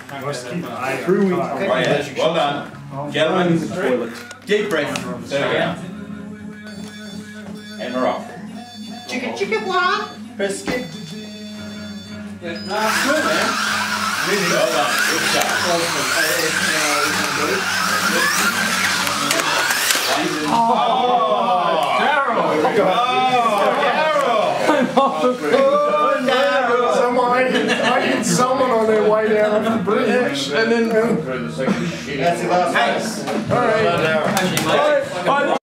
Well done. Gentlemen, deep breath. There we go. And we're off. Chicka what? Biscuit. Good, man. Really well done. Good shot. Oh, Daryl! I hit someone on their way down the bridge, and then That's the last race. all right.